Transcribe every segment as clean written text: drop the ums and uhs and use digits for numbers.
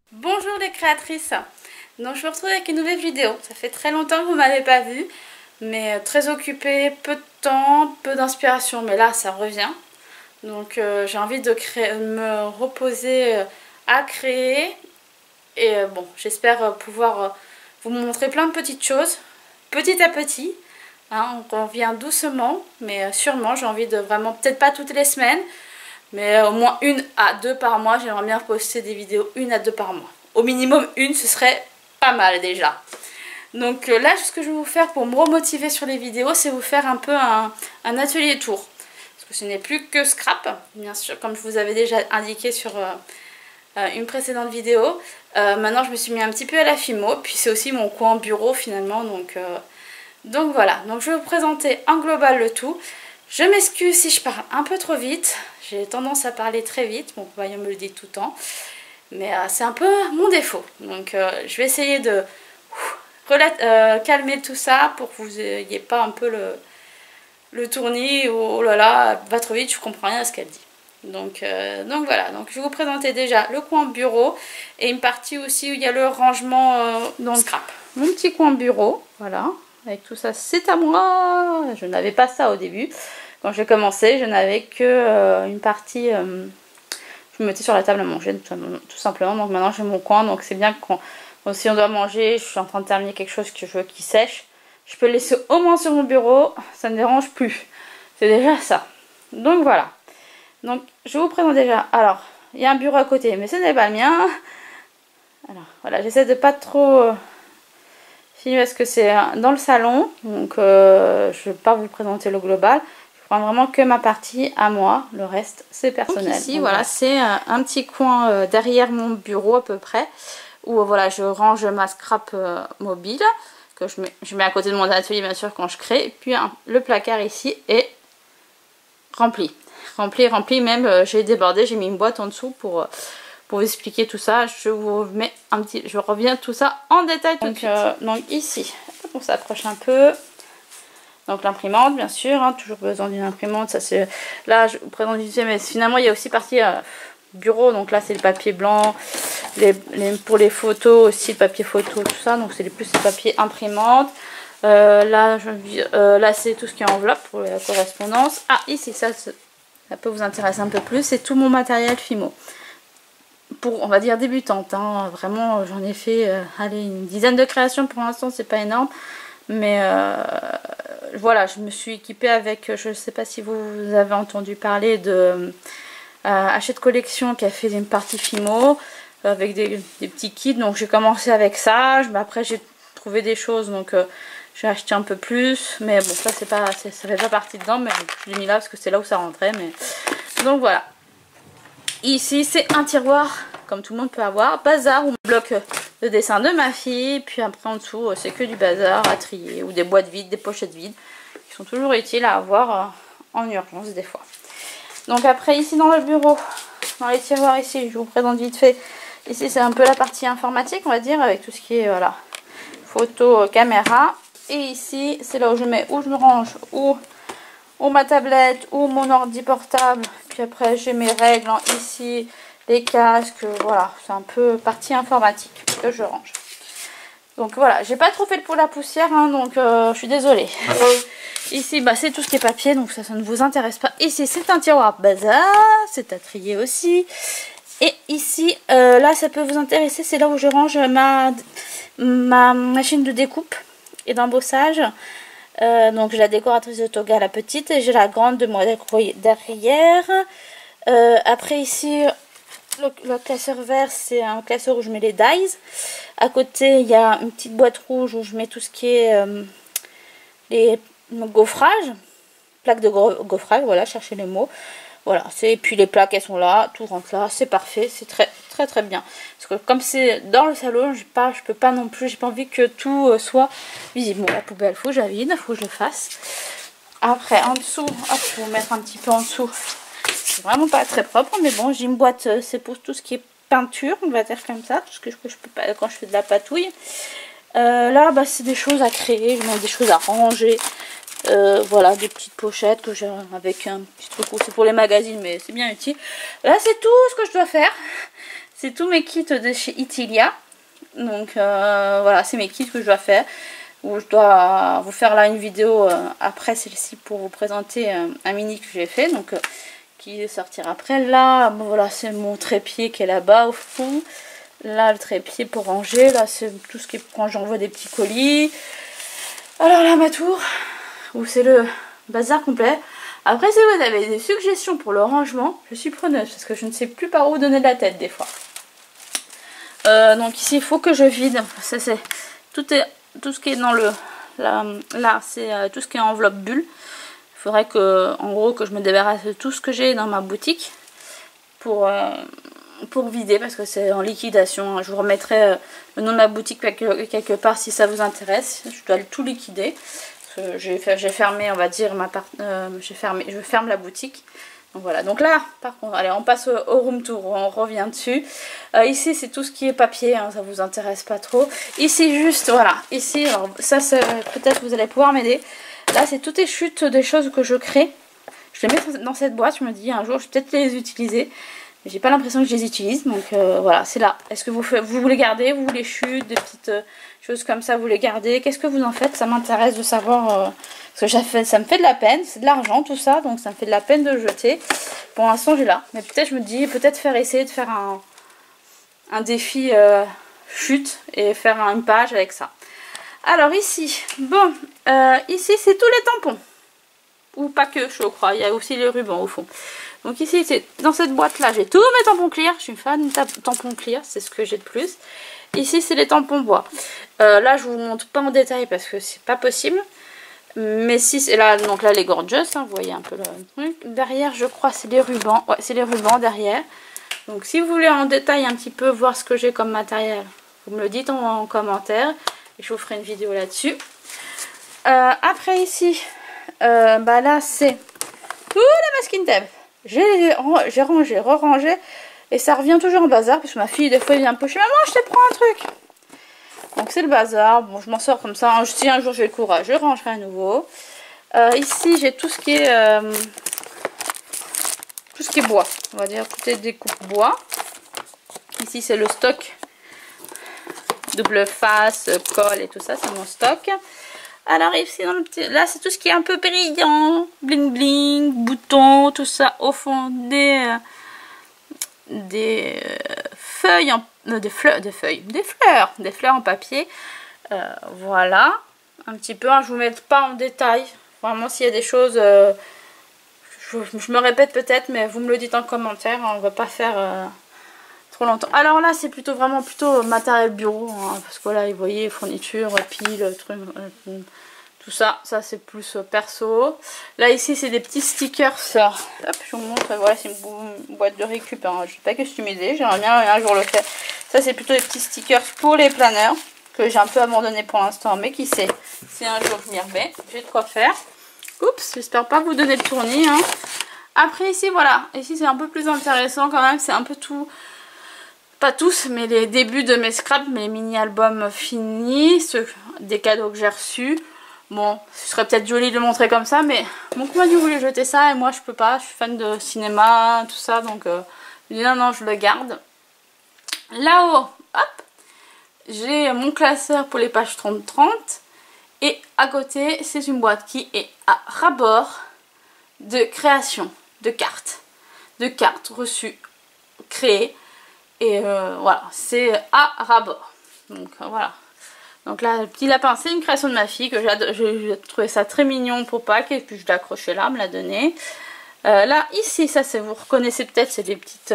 Bonjour les créatrices. Donc je me retrouve avec une nouvelle vidéo. Ça fait très longtemps que vous ne m'avez pas vue, mais très occupée, peu de temps, peu d'inspiration, mais là ça revient. Donc j'ai envie de me reposer à créer et bon, j'espère pouvoir vous montrer plein de petites choses, petit à petit. Hein, on revient doucement, mais sûrement. J'ai envie de vraiment, peut-être pas toutes les semaines, mais au moins 1 à 2 par mois. J'aimerais bien poster des vidéos 1 à 2 par mois. Au minimum une, ce serait pas mal déjà. Donc là, ce que je vais vous faire pour me remotiver sur les vidéos, c'est vous faire un peu un atelier tour. Parce que ce n'est plus que scrap, bien sûr, comme je vous avais déjà indiqué sur une précédente vidéo. Maintenant, je me suis mis un petit peu à la Fimo, puis c'est aussi mon coin bureau finalement. Donc voilà, donc je vais vous présenter en global le tout. Je m'excuse si je parle un peu trop vite, j'ai tendance à parler très vite, mon compagnon me le dit tout le temps. Mais c'est un peu mon défaut. Donc je vais essayer de calmer tout ça pour que vous n'ayez pas un peu le tournis. Oh là là, va trop vite, je comprends rien à ce qu'elle dit. Donc voilà, donc je vais vous présenter déjà le coin bureau et une partie aussi où il y a le rangement dans le scrap. Mon petit coin bureau, voilà, avec tout ça, c'est à moi. Je n'avais pas ça au début. Quand j'ai commencé, je n'avais que une partie... je me mettais sur la table à manger tout simplement. Donc maintenant j'ai mon coin, donc c'est bien que si on doit manger, je suis en train de terminer quelque chose que je veux qui sèche, je peux le laisser au moins sur mon bureau, ça ne dérange plus. C'est déjà ça. Donc voilà. Donc je vous présente déjà. Alors, il y a un bureau à côté, mais ce n'est pas le mien. Alors voilà, j'essaie de pas trop filmer parce que c'est dans le salon. Donc je ne vais pas vous présenter le global. Vraiment que ma partie à moi, le reste c'est personnel. Donc ici voilà, c'est un petit coin derrière mon bureau à peu près, où voilà, je range ma scrap mobile, que je mets à côté de mon atelier bien sûr quand je crée. Et puis le placard ici est rempli, même j'ai débordé, j'ai mis une boîte en dessous pour vous expliquer tout ça. Je vous mets je reviens tout ça en détail tout de suite. Donc ici, on s'approche un peu. Donc l'imprimante bien sûr, hein, toujours besoin d'une imprimante, ça c'est... Là je vous présente vite fait, mais finalement il y a aussi partie bureau, donc là c'est le papier blanc, pour les photos aussi, le papier photo, tout ça, donc c'est plus les papiers imprimante. Là c'est tout ce qui est enveloppe pour la correspondance. Ah ici, ça peut vous intéresser un peu plus, c'est tout mon matériel Fimo. Pour, on va dire, débutante, hein. Vraiment j'en ai fait allez, une dizaine de créations pour l'instant, c'est pas énorme. Mais voilà, je me suis équipée avec, je ne sais pas si vous avez entendu parler de Hachette Collection qui a fait une partie Fimo avec des petits kits. Donc j'ai commencé avec ça, après j'ai trouvé des choses, donc j'ai acheté un peu plus. Mais bon, ça c'est pas, ça fait pas partie dedans, mais je l'ai mis là parce que c'est là où ça rentrait. Mais... Donc voilà. Ici c'est un tiroir, comme tout le monde peut avoir, bazar ou bloc de dessin de ma fille. Puis après en dessous c'est que du bazar à trier ou des boîtes vides, des pochettes vides qui sont toujours utiles à avoir en urgence des fois. Donc après ici dans le bureau, dans les tiroirs ici, je vous présente vite fait. Ici c'est un peu la partie informatique on va dire, avec tout ce qui est voilà, photo, caméra. Et ici c'est là où je mets, où je me range, ou ma tablette ou mon ordi portable. Puis après j'ai mes règles ici, les casques, voilà, c'est un peu partie informatique que je range. Donc voilà, j'ai pas trop fait pour la poussière, hein, donc je suis désolée. Ici bah, c'est tout ce qui est papier, donc ça ne vous intéresse pas. Ici c'est un tiroir bazar, c'est à trier aussi. Et ici là ça peut vous intéresser, c'est là où je range ma machine de découpe et d'embossage. Donc j'ai la décoratrice de Toga, la petite, et j'ai la grande de moi derrière. Après ici le classeur vert, c'est un classeur où je mets les dies. À côté il y a une petite boîte rouge où je mets tout ce qui est les gaufrages, plaques de gaufrage, voilà, cherchez le mot. Voilà, et puis les plaques elles sont là, tout rentre là, c'est parfait, c'est très bien. Parce que comme c'est dans le salon, je peux pas non plus, j'ai pas envie que tout soit visible. Bon, la poubelle, faut que je la vide, faut que je le fasse. Après, en dessous, hop, je vais vous mettre un petit peu en dessous. C'est vraiment pas très propre, mais bon, j'ai une boîte, c'est pour tout ce qui est peinture, on va dire comme ça, tout ce que je peux pas quand je fais de la patouille. Là, bah, c'est des choses à créer, je mets des choses à ranger. Voilà, des petites pochettes que j'ai avec un petit truc, c'est pour les magazines mais c'est bien utile. Là c'est tout ce que je dois faire, c'est tous mes kits de chez Itilia. Donc voilà, c'est mes kits que je dois faire. Où je dois vous faire là une vidéo après celle-ci pour vous présenter un mini que j'ai fait. Donc qui sortira après. Là, bon, voilà, c'est mon trépied qui est là-bas au fond. Là, le trépied pour ranger. Là, c'est tout ce qui est quand j'envoie des petits colis. Alors là, ma tour, où c'est le bazar complet. Après, si vous avez des suggestions pour le rangement, je suis preneuse parce que je ne sais plus par où donner de la tête des fois. Donc ici, il faut que je vide. Ça, c'est tout ce qui est dans le là, c'est tout ce qui est enveloppe bulle. Il faudrait que, en gros, que je me débarrasse de tout ce que j'ai dans ma boutique pour vider parce que c'est en liquidation. Je vous remettrai le nom de ma boutique quelque part si ça vous intéresse. Je dois tout liquider. J'ai fermé, on va dire, je ferme la boutique. Donc voilà, donc là, par contre, allez, on passe au room tour, on revient dessus. Ici, c'est tout ce qui est papier, hein, ça vous intéresse pas trop. Ici, juste, voilà, ici, alors ça, peut-être vous allez pouvoir m'aider. Là, c'est toutes les chutes des choses que je crée. Je les mets dans cette boîte, je me dis, un jour, je vais peut-être les utiliser. Mais j'ai pas l'impression que je les utilise, donc voilà, c'est là. Est-ce que vous voulez garder, vous les chutes, des petites choses comme ça, vous les gardez? Qu'est-ce que vous en faites? Ça m'intéresse de savoir, parce que ça me fait de la peine, c'est de l'argent tout ça, donc ça me fait de la peine de le jeter. Pour l'instant, j'ai là. Mais peut-être, je me dis, peut-être essayer de faire un défi chute et faire une page avec ça. Alors ici, bon, ici, c'est tous les tampons. Ou pas que, je crois, il y a aussi les rubans au fond. Donc ici, c'est dans cette boîte-là, j'ai tous mes tampons clear. Je suis fan de tampons clear, c'est ce que j'ai de plus. Ici, c'est les tampons bois. Là, je vous montre pas en détail parce que c'est pas possible. Mais si, c'est là, donc là, les gorgeous, hein, vous voyez un peu le truc. Derrière, je crois, c'est les rubans. Ouais, c'est les rubans derrière. Donc si vous voulez en détail un petit peu voir ce que j'ai comme matériel, vous me le dites en commentaire. Et je vous ferai une vidéo là-dessus. Après ici, bah là, c'est tous les masking tape. J'ai rangé, re-rangé. Et ça revient toujours en bazar. Parce que ma fille, des fois, elle vient me pocher. Maman, je te prends un truc. Donc c'est le bazar. Bon, je m'en sors comme ça. Si un jour j'ai le courage, je rangerai à nouveau. Ici, j'ai tout ce qui est bois. On va dire toutes les découpes bois. Ici, c'est le stock. Double face, colle et tout ça. C'est mon stock. Alors ici, dans le petit... là, c'est tout ce qui est un peu brillant. Bling bling, boutons, tout ça. Au fond, des feuilles en... des fleurs en papier. Voilà. Un petit peu, hein, je vous mets pas en détail. Vraiment, s'il y a des choses... je me répète peut-être, mais vous me le dites en commentaire. Hein, on va pas faire... trop longtemps. Alors là, c'est plutôt matériel bureau, hein, parce que là, vous voyez, fourniture, piles, trucs, tout ça. Ça, c'est plus perso. Là, ici, c'est des petits stickers. Hop, je vous montre. Voilà, c'est une boîte de récup. Hein. Je ne vais pas customiser. J'aimerais bien un jour le faire. Ça, c'est plutôt des petits stickers pour les planeurs que j'ai un peu abandonné pour l'instant, mais qui sait, si un jour je m'y remets, j'ai de quoi faire. Oups, j'espère pas vous donner le tournis. Hein. Après, ici, voilà. Ici, c'est un peu plus intéressant quand même. C'est un peu tout... Pas tous, mais les débuts de mes scraps, mes mini-albums finis, des cadeaux que j'ai reçus. Bon, ce serait peut-être joli de le montrer comme ça, mais mon compagnon voulait jeter ça et moi je peux pas. Je suis fan de cinéma, tout ça, donc je dis non, je le garde. Là-haut, hop, j'ai mon classeur pour les pages 30-30 et à côté, c'est une boîte qui est à ras-bord de création de cartes reçues, créées. Et voilà, c'est à ras-bord. Donc voilà. Donc là, le petit lapin, c'est une création de ma fille que j'ai trouvé ça très mignon pour Pâques. Et puis je l'ai accroché là, me l'a donné. Là, ici, ça, vous reconnaissez peut-être, c'est des petites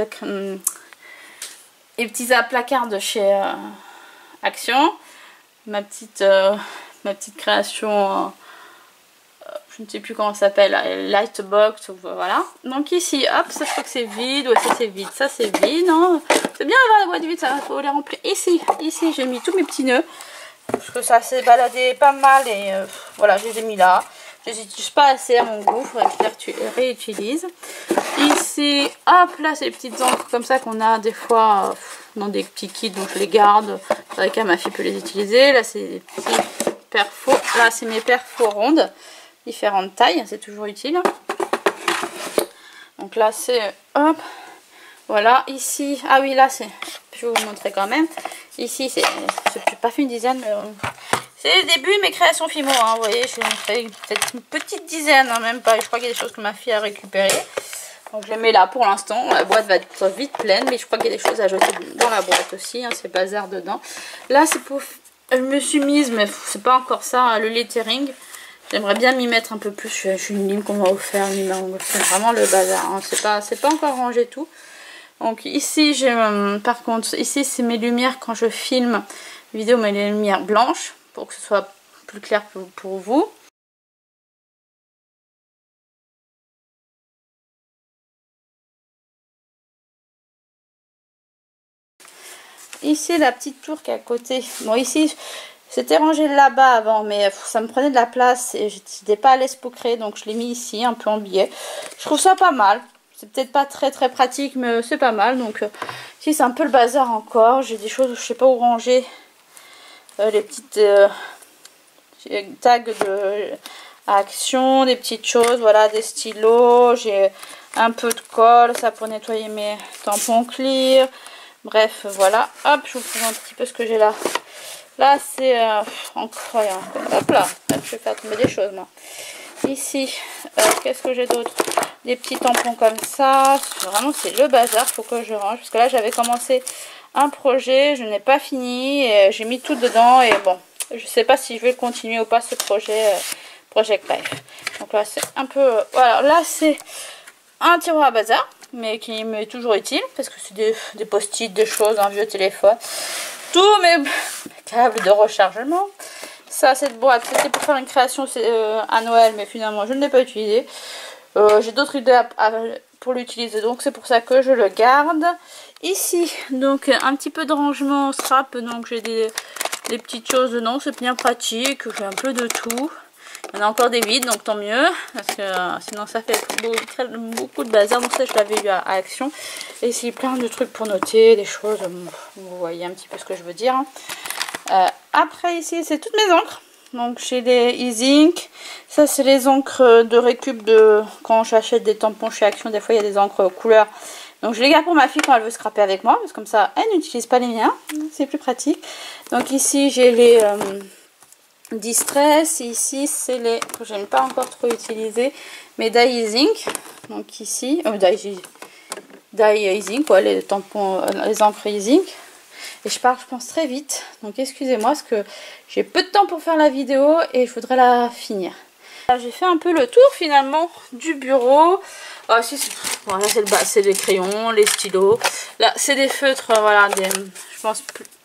petits placards de chez Action. Ma petite création... je ne sais plus comment ça s'appelle, Lightbox, voilà. Donc ici, hop, ça je crois que c'est vide, ouais, ça c'est vide, non. C'est bien d'avoir la boîte vide, ça faut les remplir. Ici j'ai mis tous mes petits nœuds, parce que ça s'est baladé pas mal et voilà, je les ai mis là. Je les utilise pas assez à mon goût, il faudrait que je les réutilise. Ici, hop, là c'est les petites encres comme ça qu'on a des fois dans des petits kits, donc je les garde. C'est vrai que ma fille peut les utiliser. Là c'est des petits perfos, là c'est mes perfos rondes. Différentes tailles, c'est toujours utile. Donc là c'est hop, Voilà, ici, ah oui, là, c'est, je vais vous montrer quand même. Ici, c'est pas fait une dizaine, mais c'est les débuts de mes créations Fimo, hein. Vous voyez, j'ai fait peut-être une petite dizaine, hein, même pas. Je crois qu'il y a des choses que ma fille a récupérées. Donc je les mets là pour l'instant. La boîte va être vite pleine, mais je crois qu'il y a des choses à jeter dans la boîte aussi, hein, c'est bazar dedans. Là, c'est pour... Je me suis mise, mais c'est pas encore ça, hein, le lettering. J'aimerais bien m'y mettre un peu plus. Je suis une ligne qu'on m'a offert, c'est vraiment le bazar, hein. C'est pas encore rangé tout. Donc ici, j'ai par contre, ici c'est mes lumières quand je filme vidéo, mais les lumières blanches pour que ce soit plus clair pour vous. Ici la petite tour qui est à côté. Bon, ici c'était rangé là-bas avant, mais ça me prenait de la place et j'étais pas à l'aise pour créer, donc je l'ai mis ici un peu en billet. Je trouve ça pas mal. C'est peut-être pas très pratique, mais c'est pas mal. Donc ici c'est un peu le bazar encore. J'ai des choses où je sais pas où ranger. Les petites tags de action, des petites choses, voilà, des stylos. J'ai un peu de colle, ça pour nettoyer mes tampons clear. Bref, voilà. Hop, je vous présente un petit peu ce que j'ai là. Là, c'est incroyable. Hop là, je vais faire tomber des choses, moi. Ici, qu'est-ce que j'ai d'autre? Des petits tampons comme ça. Vraiment, c'est le bazar. Faut que je range. Parce que là, j'avais commencé un projet. Je n'ai pas fini. J'ai mis tout dedans. Et bon, je sais pas si je vais continuer ou pas ce projet. Project Life. Donc là, c'est un peu... voilà, là, c'est un tiroir à bazar. Mais qui m'est toujours utile. Parce que c'est des post-it, des choses, un vieux téléphone. Tous mes câbles de rechargement. Ça, cette boîte, c'était pour faire une création à Noël, mais finalement, je ne l'ai pas utilisé. J'ai d'autres idées pour l'utiliser, donc c'est pour ça que je le garde. Ici, donc, un petit peu de rangement scrap, donc j'ai des petites choses dedans, c'est bien pratique. J'ai un peu de tout. Il y en a encore des vides, donc tant mieux, parce que sinon ça fait beaucoup de bazar. Donc ça, je l'avais eu à Action. Et ici, plein de trucs pour noter, des choses, vous voyez un petit peu ce que je veux dire. Après ici c'est toutes mes encres, donc j'ai des e-ink, ça c'est les encres de récup de quand j'achète des tampons chez Action. Des fois il y a des encres couleurs, donc je les garde pour ma fille quand elle veut scraper avec moi, parce que comme ça elle n'utilise pas les miens, c'est plus pratique. Donc ici j'ai les Distress, ici c'est les que j'aime pas encore trop utiliser, mais dye e-ink, donc ici dye e-ink, ouais, les tampons, les encres e-ink. Et je pense très vite, donc excusez-moi parce que j'ai peu de temps pour faire la vidéo et je voudrais la finir. J'ai fait un peu le tour finalement du bureau. Ah, si, voilà, c'est les crayons, les stylos. Là, c'est des feutres, voilà, je pense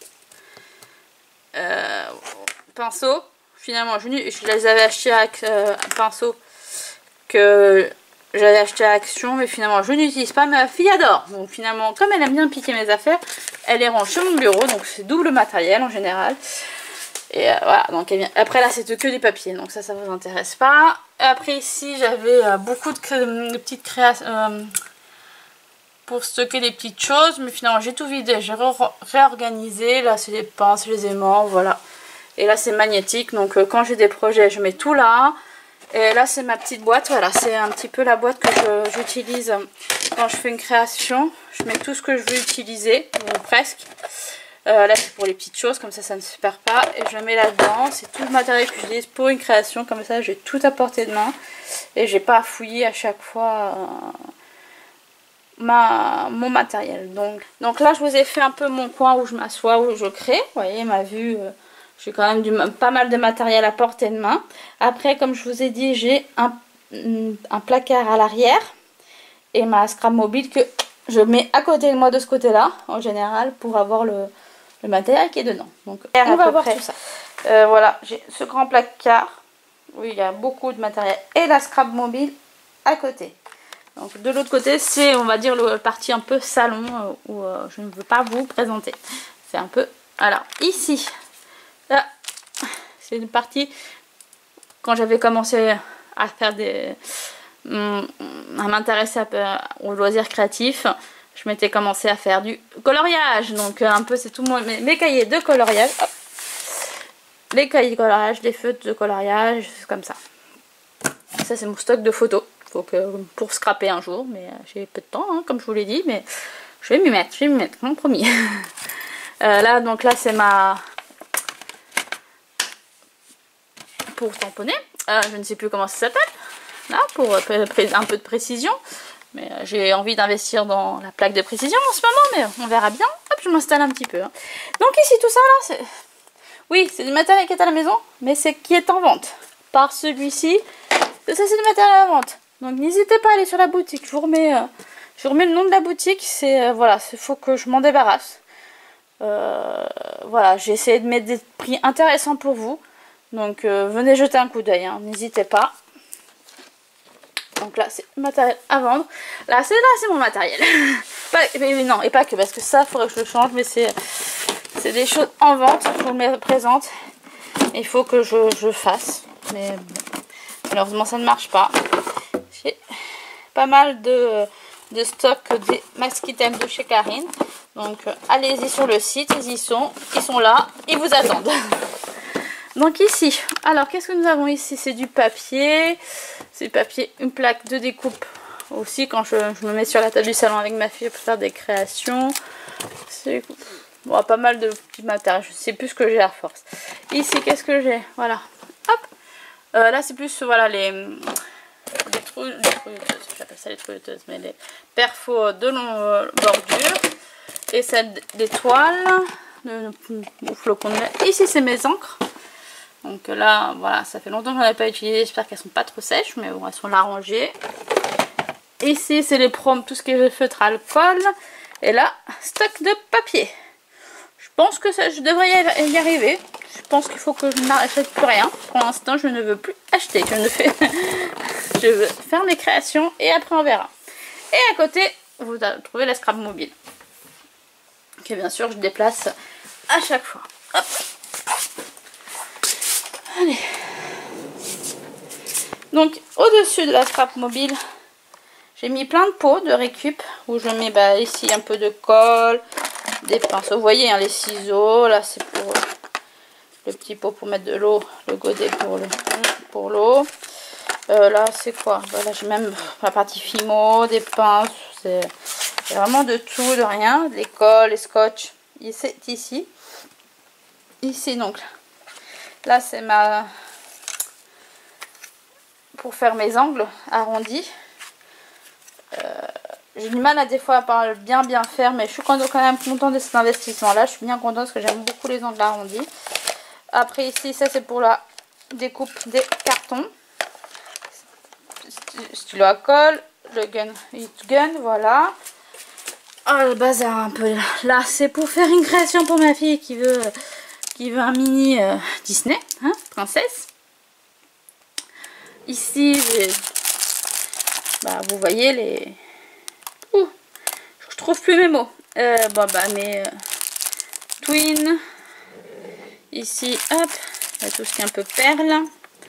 pinceaux. Finalement, je les avais achetés avec pinceau que j'avais acheté à Action, mais finalement je n'utilise pas. Ma fille adore, donc finalement comme elle aime bien piquer mes affaires, elle les range sur mon bureau, donc c'est double matériel en général. Et voilà, donc après là c'est que des papiers, donc ça vous intéresse pas. Après ici j'avais beaucoup de petites créations pour stocker des petites choses, mais finalement j'ai tout vidé, j'ai réorganisé. Là c'est les pinces, les aimants, voilà. Et là c'est magnétique, donc quand j'ai des projets je mets tout là. Et là c'est ma petite boîte, voilà, c'est un petit peu la boîte que j'utilise quand je fais une création. Je mets tout ce que je veux utiliser, ou presque. Là c'est pour les petites choses, comme ça ne se perd pas. Et je le mets là-dedans, c'est tout le matériel que j'utilise pour une création, comme ça j'ai tout à portée de main. Et j'ai pas à fouiller à chaque fois mon matériel. Donc là je vous ai fait un peu mon coin où je m'assois, où je crée. Vous voyez ma vue... j'ai quand même pas mal de matériel à portée de main. Après, comme je vous ai dit, j'ai un placard à l'arrière et ma scrap mobile que je mets à côté de moi de ce côté-là, en général, pour avoir le matériel qui est dedans. Donc, on va voir tout ça. Voilà, j'ai ce grand placard où il y a beaucoup de matériel et la scrap mobile à côté. Donc, de l'autre côté, c'est, on va dire, la partie un peu salon où je ne veux pas vous présenter. C'est un peu... Alors, ici... Là, c'est une partie quand j'avais commencé à faire à m'intéresser aux loisirs créatifs. Je m'étais commencé à faire du coloriage, donc un peu c'est tout mes cahiers de coloriage. Hop. Les cahiers de coloriage, les feutres de coloriage, comme ça. Ça c'est mon stock de photos. Faut que pour scraper un jour, mais j'ai peu de temps, hein, comme je vous l'ai dit, mais Je vais m'y mettre, comme promis. Là, donc là, c'est ma... pour tamponner. Je ne sais plus comment ça s'appelle. Là, pour un peu de précision. Mais j'ai envie d'investir dans la plaque de précision en ce moment, mais on verra bien. Hop, je m'installe un petit peu. Hein. Donc ici, tout ça là, c'est... Oui, c'est du matériel qui est à la maison, mais c'est qui est en vente. Par celui-ci, ça c'est du matériel à la vente. Donc n'hésitez pas à aller sur la boutique. Je vous remets le nom de la boutique. C'est voilà, il faut que je m'en débarrasse. Voilà, j'ai essayé de mettre des prix intéressants pour vous. Donc venez jeter un coup d'œil, hein, n'hésitez pas. Donc là c'est le matériel à vendre. Là c'est mon matériel. Non, et pas que, parce que ça il faudrait que je le change, mais c'est des choses en vente. Je vous le présente. Il faut que je fasse. Mais bon, malheureusement ça ne marche pas. J'ai pas mal de stock des Max Items de chez Karine. Donc allez-y sur le site, ils sont là, ils vous attendent. Donc ici, alors qu'est-ce que nous avons ici? C'est du papier, c'est du papier, une plaque de découpe aussi quand je me mets sur la table du salon avec ma fille pour faire des créations. C'est bon, pas mal de petits matériaux, je sais plus ce que j'ai à force. Ici, qu'est-ce que j'ai? Voilà, hop, là c'est plus voilà les trouilloteuses, j'appelle ça les trouilloteuses, mais les perfos de longue bordure et celle des toiles, au flocon de lait. Ici c'est mes encres. Donc là, voilà, ça fait longtemps que j'en ai pas utilisé. J'espère qu'elles sont pas trop sèches, mais bon, elles sont là rangées. Ici, c'est les proms, tout ce qui est feutre alcool. Et là, stock de papier. Je pense que ça, je devrais y arriver. Je pense qu'il faut que je n'achète plus rien. Pour l'instant, je ne veux plus acheter. Je veux faire mes créations et après on verra. Et à côté, vous trouvez la scrap mobile. Que bien sûr, je déplace à chaque fois. Hop. Allez. Donc au-dessus de la scrap mobile, j'ai mis plein de pots de récup où je mets ici un peu de colle, des pinceaux. Vous voyez hein, les ciseaux, là c'est pour le petit pot pour mettre de l'eau, le godet pour l'eau. Là c'est quoi? Là j'ai même la partie Fimo, des pinces, c'est vraiment de tout, de rien, des colles, les scotch. C'est ici. Ici donc. Là c'est pour faire mes angles arrondis. J'ai du mal à des fois à bien faire, mais je suis quand même contente de cet investissement là. Je suis bien contente parce que j'aime beaucoup les angles arrondis. Après ici ça c'est pour la découpe des cartons. Stylo à colle, le gun, voilà. Oh le bazar un peu là, c'est pour faire une création pour ma fille qui veut un mini Disney, hein, princesse. Ici, vous voyez les... je trouve plus mes mots. Mes twins. Ici, hop, il y a tout ce qui est un peu perle.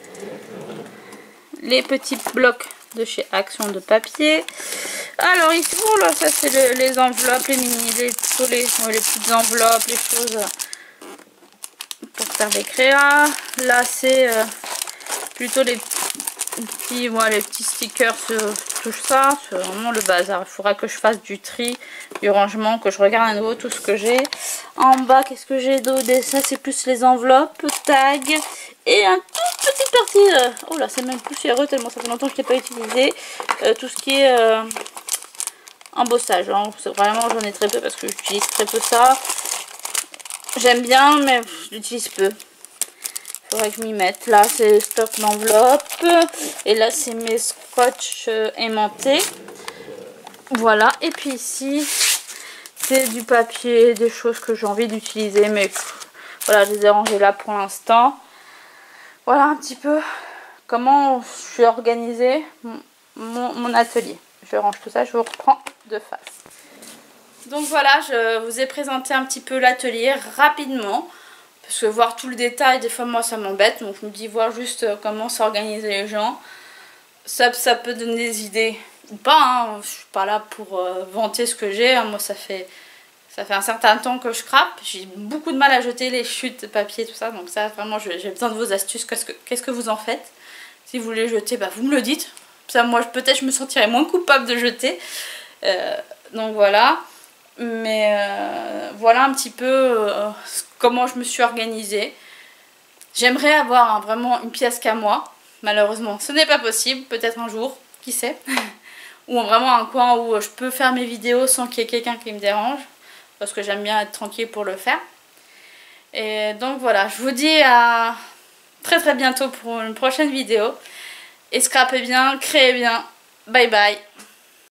Les petits blocs de chez Action de papier. Alors ici, oh là, ça c'est les enveloppes, les petites enveloppes, les choses... pour faire des créas. Là c'est plutôt les petits stickers, tout ça, c'est vraiment le bazar. Il faudra que je fasse du tri, du rangement, que je regarde à nouveau tout ce que j'ai. En bas, qu'est-ce que j'ai d'autre? Ça c'est plus les enveloppes, tags et un toute petite partie. Oh là, c'est même poussiéreux tellement ça fait longtemps que je ne l'ai pas utilisé. Tout ce qui est embossage. Hein. Vraiment, j'en ai très peu parce que j'utilise très peu ça. J'aime bien, mais je l'utilise peu. Il faudrait que je m'y mette. Là, c'est le stock d'enveloppe. Et là, c'est mes scotch aimantés. Voilà. Et puis ici, c'est du papier, des choses que j'ai envie d'utiliser. Mais voilà, je les ai rangées là pour l'instant. Voilà un petit peu comment je suis organisée mon atelier. Je range tout ça, je vous reprends de face. Donc voilà, je vous ai présenté un petit peu l'atelier rapidement. Parce que voir tout le détail, des fois moi ça m'embête. Donc je me dis voir juste comment s'organiser les gens. Ça peut donner des idées ou pas. Hein. Je suis pas là pour vanter ce que j'ai. Hein. Moi ça fait un certain temps que je crape. J'ai beaucoup de mal à jeter les chutes de papier, tout ça. Donc ça vraiment j'ai besoin de vos astuces. Qu'est-ce que vous en faites? Si vous les jetez, vous me le dites. Ça moi peut-être je me sentirais moins coupable de jeter. Donc voilà. Mais voilà un petit peu comment je me suis organisée. J'aimerais avoir vraiment une pièce qu'à moi. Malheureusement, ce n'est pas possible. Peut-être un jour, qui sait. Ou vraiment un coin où je peux faire mes vidéos sans qu'il y ait quelqu'un qui me dérange. Parce que j'aime bien être tranquille pour le faire. Et donc voilà, je vous dis à très très bientôt pour une prochaine vidéo. Et scrapez bien, créez bien. Bye bye.